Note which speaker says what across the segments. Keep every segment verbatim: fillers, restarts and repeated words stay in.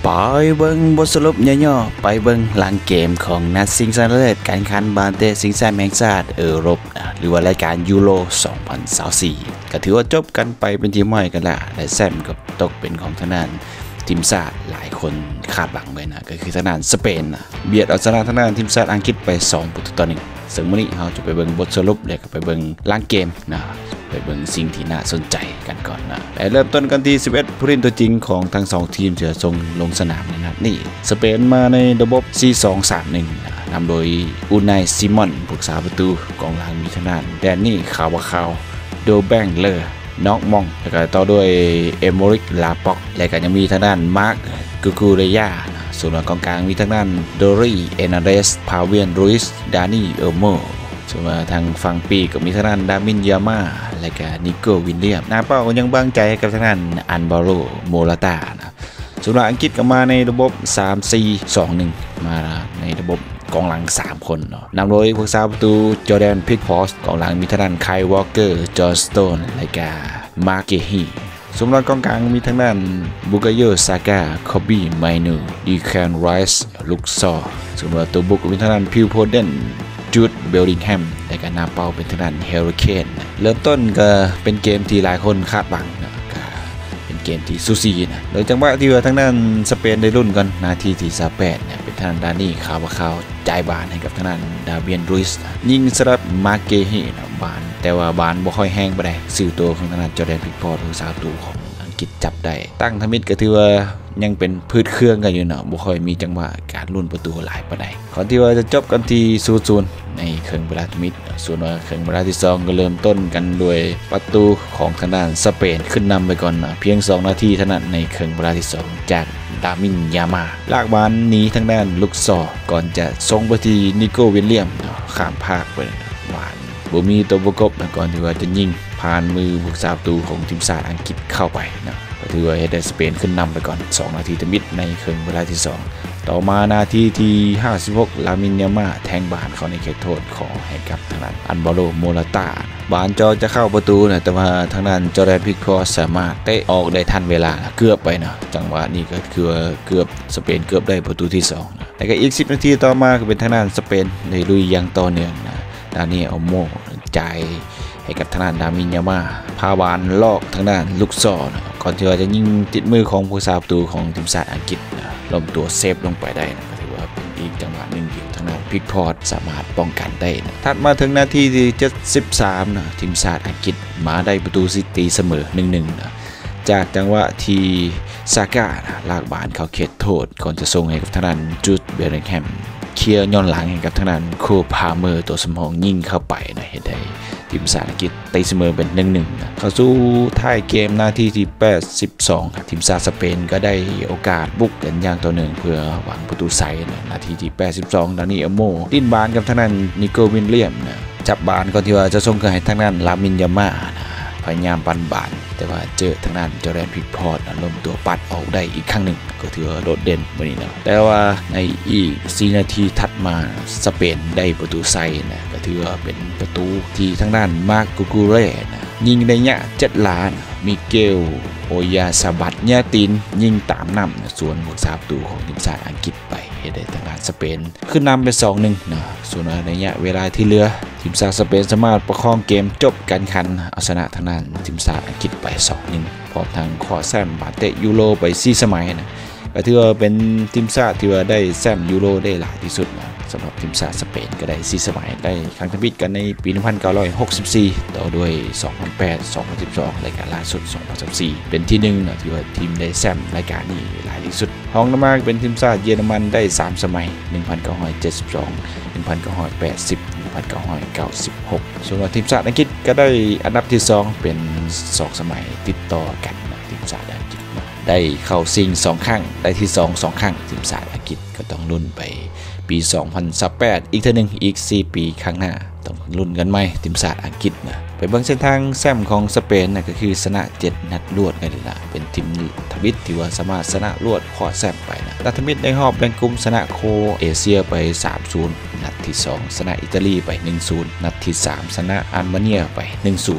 Speaker 1: ไปเบิ้งบทสรุปย่อๆไปเบิ้งหลังเกมของนัดชิงชนะเลิศการแข่งขันบาลเตะชิงแชมป์แห่งชาติเออโรปนะหรือว่ารายการยูโรสองพันยี่สิบสี่ก็ถือว่าจบกันไปเป็นทีมใหม่กันละและแซมก็ตกเป็นของทางด้านทีมชาติหลายคนคาดหวังไว้นะก็คือทางด้านสเปนนะเบียดเอาชนะทางด้านทีมชาติอังกฤษไปสองประตูต่อหนึ่งซึ่งวันนี้เราจะไปเบิ่งบทสรุปแล้วก็ไปเบิ่งหลังเกมนะไปเบิ่งสิ่งที่น่าสนใจกันก่อนนะแต่เริ่มต้นกันที่สิบเอ็ดผู้เล่นตัวจริงของทั้งสองทีมจะส่งลงสนามนะครับนี่สเปนมาในระบบ สี่ สอง สาม หนึ่ง นะนำโดยอูไนซิมอนผู้รักษาประตูกองหลังมีทางด้านแดนนี่คาวาคาวโดแบงเลอร์น็อกมองแล้วก็ต่อด้วยเอโมริกลาป็อกและก็ยังมีทางด้านมาร์กกูกูเรยาส่วนกองกลางมีทางด้านโดรีเอนาเรสพาเวียนรุยส์ดานี่เออร์โมส่วนทางฝั่งปีก็มีทางด้านดามินยาม่าและก็นิโก้วินเลียมหน้าเป้ายังบางใจกับทางด้านอันบาโรโมลาตานะส่วนอังกฤษก็มาในระบบ สาม สี่ สอง หนึ่ง มาในระบบกองหลังสามคนเนาะนำโดยผู้รักษาประตูจอร์แดนพิกพอสกองหลังมีทางด้านไคลวอลเกอร์จอร์สโตนและก็มาร์เกฮีสมรกองกลางมีทางด้านบุกาโยซาก้าคอบบี้ไมนูดีแคนไรส์ลุกซอสมรตัวบุกมีทางด้านพิวโพเดนจูดเบลลิงแฮมและก็หน้าเป้าเป็นทางด้านเฮอริเคนเริ่มต้นก็เป็นเกมที่หลายคนคาดหวังนะเป็นเกมที่ซูซีนะโดยจังหวะที่ว่าทางด้านสเปนได้รุ่นกันนาทีที่สามสิบแปดเนี่ยเป็นทางด้านนี่คาวาคาวจ่ายบานให้กับทางด้านดาเบียนรุยส์ยิงสลับมาเกเฮนะบานแต่ว่าบานบ่ค่อยแห้งไปได้สื่อตัวของทางด้านจอร์แดนพิกพอร์ตผู้สาวตัวของอังกฤษจับได้ตั้งทมิดก็ถือว่ายังเป็นพืชเครื่องกันอยู่เนาะบ่ค่อยมีจังหวะการลุ้นประตูหลายปานใดก่อนที่ว่าจะจบกันที่ ศูนย์ ศูนย์ ในครึ่งเวลาทมิดส่วนว่าครึ่งเวลาที่สองก็เริ่มต้นกันด้วยประตูของทางด้านสเปนขึ้นนำไปก่อนนะเพียงสองนาทีเท่านั้นในครึ่งเวลาที่สองจากดามินยามาลากบอลหนีทางด้านลุกซอก่อนจะส่งไปที่นิโก้วิลเลียมข้ามภาคไปหวานบ่มีตัวประกบก่อนที่ว่าจะยิงผ่านมือผู้รักษาประตูของทีมชาติอังกฤษเข้าไปนะก็ถือว่าได้สเปนขึ้นนำไปก่อนสองนาทีทมิดในครึ่งเวลาที่สองต่อมานาทีที่ห้าสิบหกลามินยาม่าแทงบานเข้าในเขตโทษขอให้กับทางด้านอันบาโรโมลาตาบานจอจะเข้าประตูนะแต่ว่าทางด้านจอร์แดนพิกพอสสามารถเตะออกได้ทันเวลาเกือบไปนะจังหวะนี้ก็คือเกือบสเปนเกือบได้ประตูที่สองนะแต่ก็อีกสิบนาทีต่อมาก็เป็นทางด้านสเปนได้ลุยอย่างต่อเนื่องนะดานิเอลโมจ่ายให้กับทางด้านดามินยาม่าพาบานลอกทางด้านลุกซอนะก่อนที่จะยิงติดมือของผู้รักษาประตูของทีมชาติอังกฤษนะล้มตัวเซฟลงไปได้นะก็ถือว่าเป็นอีกจังหวะหนึ่งที่ทางด้านพิกพอร์ตสามารถป้องกันได้นะถัดมาถึงนาทีที่เจ็ดสิบสามนะทีมชาติอังกฤษมาได้ประตูซิตีเสมอ หนึ่ง หนึ่ง นะจากจังหวะที่ซาก้านะลากบานเข้าเขตโทษก่อนจะส่งให้กับทางด้านจูดเบลลิงแฮมเคลียร์ย้อนหลังให้กับทางด้านโคพาเมอร์ตัวสมองยิงเข้าไปนะเห็นได้ทีมชาติอังกฤษตีเสมอเป็น หนึ่ง หนึ่ง นะเข้าสู่ท้ายเกมนาทีที่แปดสิบสองทีมชาติสเปนก็ได้โอกาสบุกกันอย่างต่อเนื่องเพื่อหวังประตูไซน์นะนาทีที่แปดสิบสองดานิเอลโมดิ้นบานกับทางด้านนิโก้วินเลียมนะจับบานก่อนที่ว่าจะส่งให้ทางด้านลามินยาม่านะพยายามปั่นบานแต่ว่าเจอทางด้านจอร์แดนพิกพอร์ตล้มตัวปัดออกได้อีกครั้งหนึ่งก็ถือว่าโดดเด่นวันนี้นะแต่ว่าในอีกสี่นาทีถัดมาสเปนได้ประตูไซน์นะก็ถือว่าเป็นประตูที่ทางด้านมาร์กกูกูเร่นะยิงได้เนี่ยเจ็ดล้านมิเกลโอยาซาบัตเนี่ยตินยิงตามนำนะส่วนผู้รักษาประตูของทีมชาติอังกฤษไปให้ได้ทางด้านสเปนขึ้นนำเป็น สอง หนึ่ง นะส่วนในระยะเวลาที่เหลือทีมชาติสเปนสามารถประคองเกมจบการแข่งขันเอาชนะทางด้านทีมชาติอังกฤษไป สอง หนึ่ง พร้อมทางขอแซมบาเตะยูโรไปสี่สมัยนะก็ถือว่าเป็นทีมชาติที่ว่าได้แซมยูโรได้หลายที่สุดนะสำหรับทีมชาติสเปนก็ได้สี่สมัยได้ครั้งทมิดกันในปีหนึ่งพันเก้าร้อยหกสิบสี่ต่อด้วยสองพันแปด สองพันสิบสองรายการล่าสุดสองพันสิบสี่เป็นที่หนึ่งนะที่ว่าทีมได้แซมรายการนี้หลายที่สุดห้องน้ำมากเป็นทีมชาติเยอรมันได้สามสมัยหนึ่งพันเก้าร้อยเจ็ดสิบสอง หนึ่งพันเก้าร้อยแปดสิบ หนึ่งพันเก้าร้อยเก้าสิบหกส่วนทีมชาติอังกฤษก็ได้อันดับที่สองเป็นสองสมัยติดต่อกันนะทีมชาติอังกฤษได้เข้าซิงสองครั้งได้ที่สอง สองครั้งทีมชาติอังกฤษก็ต้องลุ้นไปปีสองพันสิบแปดอีกเท่านึงอีกสี่ปีข้างหน้าต้องลุ้นกันไหมทีมชาติอังกฤษนะไปเบิ่งเส้นทางแซมของสเปนนะก็คือชนะเจ็ดนัดรวดกันเลยนะเป็นทีมทวิตที่ว่าสามารถชนะรวดขอแซมไปนะนัดทมิดในรอบแบ่งกลุ่มชนะโคเอเชียไป สาม ศูนย์ นัดที่สองชนะอิตาลีไป หนึ่ง ศูนย์ นัดที่สามชนะอาร์เมเนียไป หนึ่ง ศูนย์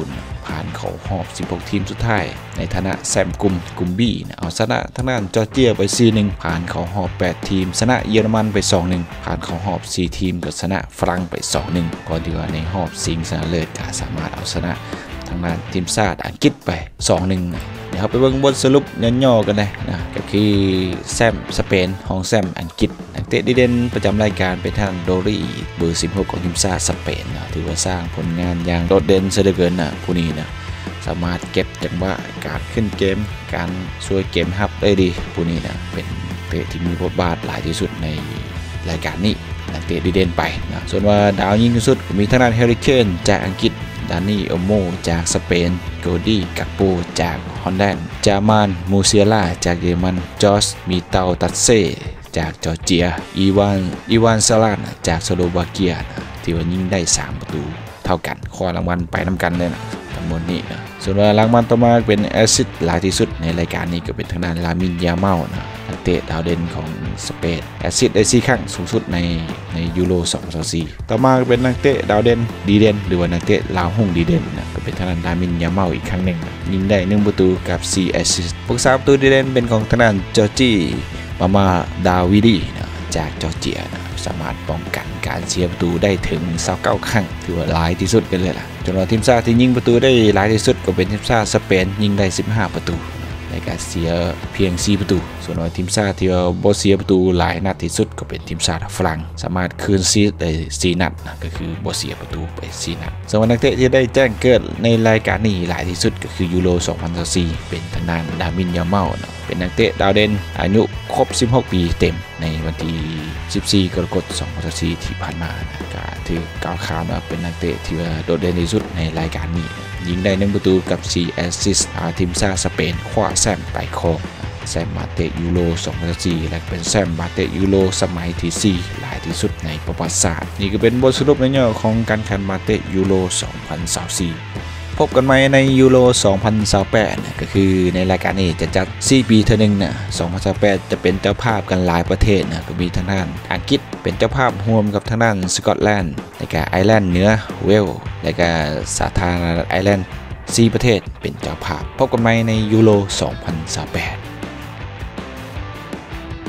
Speaker 1: ผ่านเข้ารอบสิบหกทีมสุดท้ายในฐานะแชมป์กลุ่มกลุ่ม B นะเอาชนะทางด้านจอร์เจียไป สี่หนึ่ง ผ่านเข้ารอบแปดทีมชนะเยอรมันไป สองหนึ่ง ผ่านเข้ารอบสี่ทีมก็ชนะฝรั่งไป สองหนึ่ง ก่อนที่ว่าในรอบชิงชนะเลิศก็สามารถเอาชนะทางด้านทีมชาติอังกฤษไป สองหนึ่ง เดี๋ยวเราไปเบิ่งบทสรุปย่อๆกันเลยนะก็คือแชมป์สเปนของแชมป์อังกฤษนักเตะดีเด่นประจำรายการเป็นทางโดรี่เบอร์สิบหกของทีมชาติสเปนนะถือว่าสร้างผลงานอย่างโดดเด่นเสียเหลือเกินนะผู้นี้นะสามารถเก็บจังหวะการขึ้นเกมการช่วยเกมฮับได้ดีผู้นี้นะเป็นเตะที่มีบทบาทหลายที่สุดในรายการนี้นักเตะดีเด่นไปนะส่วนว่าดาวยิงที่สุดมีทางด้านแฮร์รี่เคนจากอังกฤษดานี่โอโมจากสเปนโกดี้กักโปจากฮอลแลนด์จามานมูเซียล่าจากเยอรมันจอร์จมีเตาตัดเซจากจอร์เจียอีวานอีวานซาลานจากสโลวาเกียที่ว่ายิงได้สามประตูเท่ากันคว้ารางวัลไปนำกันเลยนะทั้งหมดนี้นะส่วนว่ารางวัลต่อมาเป็นแอสซิสต์หลายที่สุดในรายการนี้ก็เป็นทางด้านลามินยาเมานะนักเตะดาวเด่นของสเปนแอสซิสต์ได้สี่ครั้งสูงสุดในในยูโรสองพันยี่สิบสี่ต่อมาก็เป็นนักเตะดาวเด่นดีเด่นหรือว่านักเตะลาวหุ่งดีเด่นนะก็เป็นทางด้านลามินยาเมาอีกครั้งหนึ่งยิงได้หนึ่งประตูกับสี่แอสซิสต์พวกสามประตูดีเด่นเป็นของทางด้านจอร์จีมามาดาวิดีนะจากจอร์เจียนะสามารถป้องกันการเสียประตูได้ถึงยี่สิบเก้าครั้งถือว่าหลายที่สุดกันเลยล่ะจนว่าทีมชาติที่ยิงประตูได้หลายที่สุดก็เป็นทีมชาติสเปนยิงได้สิบห้าประตูในการเสียเพียงสี่ประตูส่วนว่าทีมชาติที่บ่เสียประตูหลายนัดที่สุดก็เป็นทีมชาติฝรั่งสามารถคืนซีได้สี่นัดนะก็คือบ่เสียประตูไปสี่นัดส่วนนักเตะที่ได้แจ้งเกิดในรายการนี้หลายที่สุดก็คือยูโรสองพันยี่สิบสี่เป็นทางด้านดามินยาเมานะเป็นนักเตะดาวเด่นอายุครบสิบหกปีเต็มในวันที่สิบสี่กรกฎาคมสองพันยี่สิบสี่ที่ผ่านมานะก็ถือกล่าวขานว่าเป็นนักเตะที่โดดเด่นที่สุดในรายการนี้ยิงได้หนึ่งประตูกับสี่แอสซิสต์ทีมชาติสเปนคว้าแชมป์ไปครองแชมป์มาเตะยูโรสองพันยี่สิบสี่และเป็นแชมป์มาเตะยูโรสมัยที่สี่หลายที่สุดในประวัติศาสตร์นี่ก็เป็นบทสรุปในย่อของการแข่งมาเตะยูโรสองพันยี่สิบสี่พบกันไหมในยูโรสองพันยี่สิบแปดนะก็คือในรายการนี้จะจัดสี่ปีเท่านึงนะสองพันยี่สิบแปดจะเป็นเจ้าภาพกันหลายประเทศนะก็มีทางด้านอังกฤษเป็นเจ้าภาพร่วมกับทางด้านสกอตแลนด์และก็ไอร์แลนด์เหนือเวลส์และก็สาธารณรัฐไอร์แลนด์สี่ประเทศเป็นเจ้าภาพพบกันไหมในยูโรสองพันยี่สิบแปด